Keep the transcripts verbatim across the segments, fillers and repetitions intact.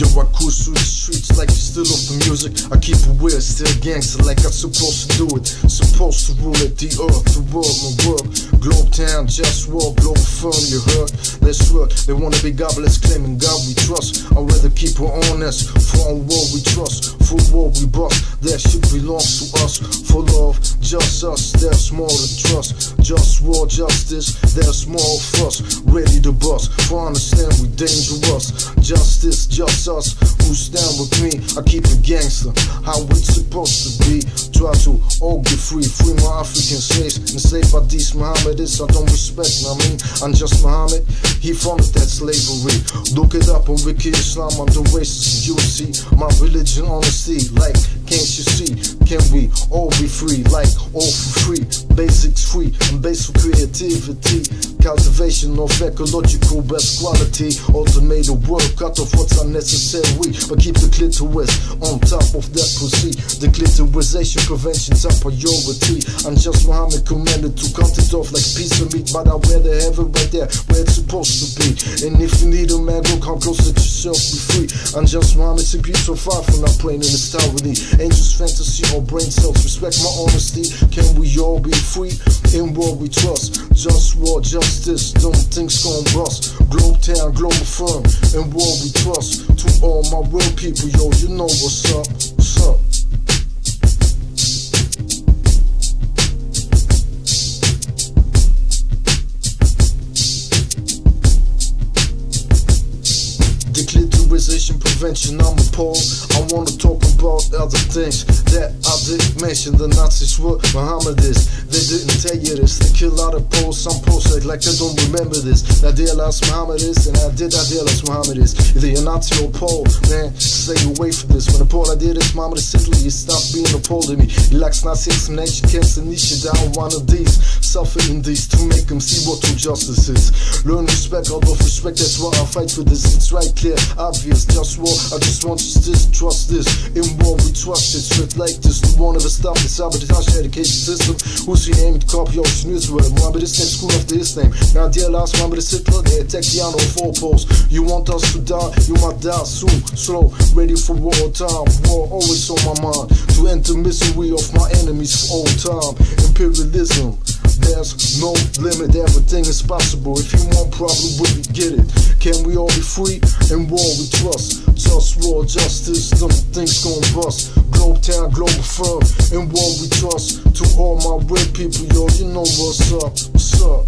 I cruise through the streets like you still off the music. I keep it weird, still gangster like I'm supposed to do it. Supposed to rule it, the earth, the world, my world. Globetown, JustWar, Globalfirm, you heard? Let's work. They wanna be godless, claiming God we trust. I'd rather keep it honest. For a world we trust, for war we bust. That shit belongs to us. For love, just us, there's more to trust. Just war, justice, there's more of us. Ready to bust, for understand we dangerous. Justice, just us, who stand with me. I keep it gangster, how it's supposed to be. Try to all get free, free my African slaves. Enslaved by these Mohammedists, I don't respect, I mean, I'm just Muhammad. He founded that slavery. Look it up on Wiki Islam, I'm the racist. You see, my religion, honesty, like, can't you see? Can we all be free, like, all for free? Basics free, and basic creativity. Cultivation of ecological best quality. Automated work, cut off what's unnecessary, but keep the clitoris on top of that pussy. The clitorisation prevention top priority. I'm just Muhammad commanded to cut it off like a piece of meat, but I'd rather have it right there where it's supposed to be. And if you need a man, go come close, let yourself be free. I'm just Muhammad, six feet so far from not playing in this tyranny. Angels, fantasy, or brain cells, respect my honesty. Can we all be free in what we trust? Just war, justice, them things gon' bust. Globetown, Globalfirm, and what we trust. To all my real people, yo, you know what's up, what's up. Declitorization prevention, I'm appalled. I wanna talk about other things that I didn't mention. The Nazis were Mohammedists. They didn't tell you this. They kill out of Poles. Some Poles act like they don't remember this. I realized Mohammedists, and I did I realize Mohammedists. Either you're Nazi or Pole, man, stay away from this. When the Pole I did this, Mohammedist Italy, you stop being a Pole to me. He likes Nazi explanation, cancer niche down one of these. Suffer in these to make them see what true justice is. Learn respect out of respect, that's why I fight for this. It's right clear, obvious, just war. I just want justice, trust this. In war we trust it, straight like this. The one of the stuff, the sabotage education system. Who's he aimed to copy Ocean Israel? Mohammedist name, school after his name. Now dear last Mohammedist Hitler, they attack the honor of four poles. You want us to die, you might die soon. Slow, ready for war time. War always on my mind. To end the misery of my enemies for all time. Imperialism, there's no limit, everything is possible. If you want problem, we get it. Can we all be free? In war we trust. Just war, justice, them things gon' bust. Globetown, Globalfirm, in war we trust. To all my real people, yo, you know what's up, what's up.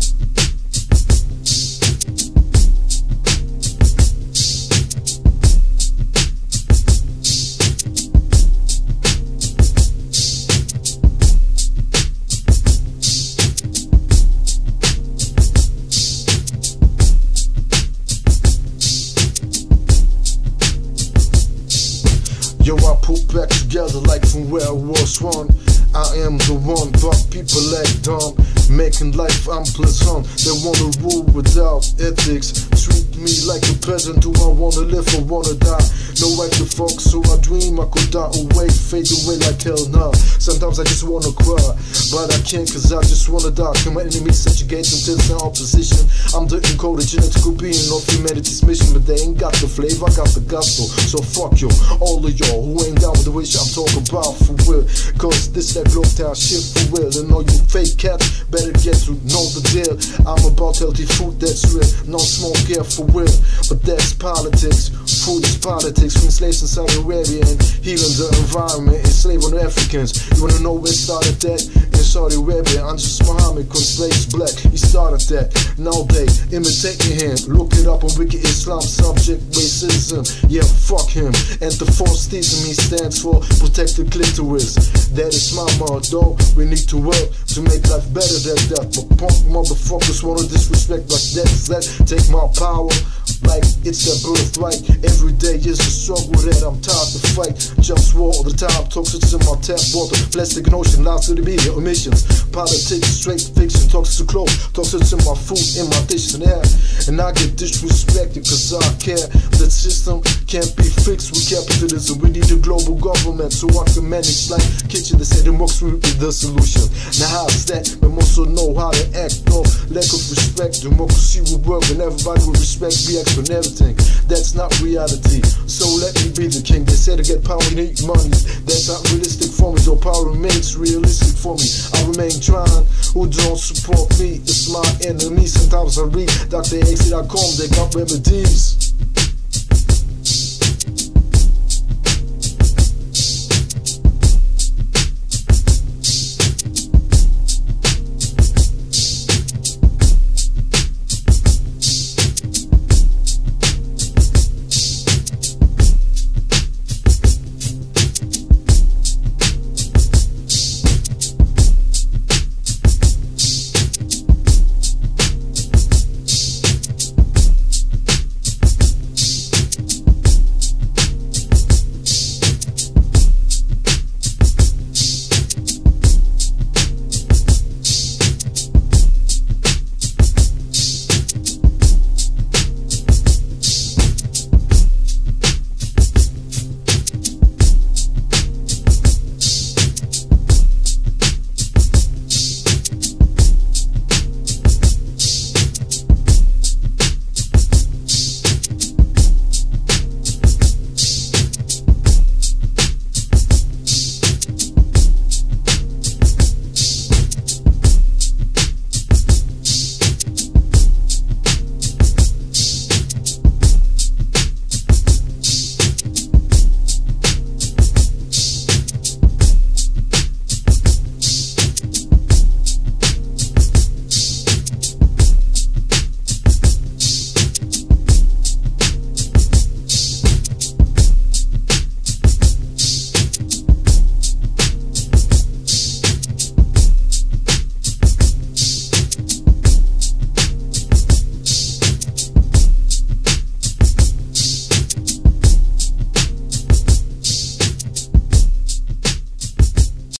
Yo, I put back together like from where I was one. I am the one, but people act dumb, making life unpleasant. They wanna rule without ethics, treat me like a peasant. Do I wanna live or wanna die? No right to fuck, so I dream I could die away, fade away like hell nah. Sometimes I just wanna cry, but I can't cause I just wanna die. Can my enemies subjugate until it's in opposition? I'm the encoded genetical being of humanity's mission, but they ain't got the flavor, I got the gospel. So fuck you, all of y'all who ain't down with the wish I'm talking about for real. Cause this that Globetown shit for real. And all you fake cats better get to know the deal. I'm about healthy food that's real, no smoke here for real. But that's politics, food is politics. From slaves in Saudi Arabia and healing the environment, enslaving Africans. You wanna know where started that? In Saudi Arabia, I'm just Muhammad, cause slaves black. He started that, now they imitating him. Look it up on Wiki Islam, subject racism. Yeah, fuck him. And the false theism he stands for, protect the clitoris. That is my motto, we need to work to make life better than that. But punk motherfuckers wanna disrespect like that. That take my power like it's their birthright. Every day is a struggle that I'm tired to fight. Just war all the time, toxic in my tap water. Plastic and ocean, lies to the media, emissions. Politics, straight fiction, toxic to clothes. Toxic in my food, in my dishes and air. And I get disrespected cause I care. That system can't be fixed with capitalism. We need a global government so I can manage like kitchen. They say democracy is the solution. Now how's that? When them also know how to act. No lack of respect, democracy will work and everybody will respect B X on everything. That's not reality, so let me be the king. They said to get power you need money. That's not realistic for me, though power remains realistic for me. I remain trying, who don't support me, it's my enemy. Sometimes I read Doctor X T dot com, they got remedies.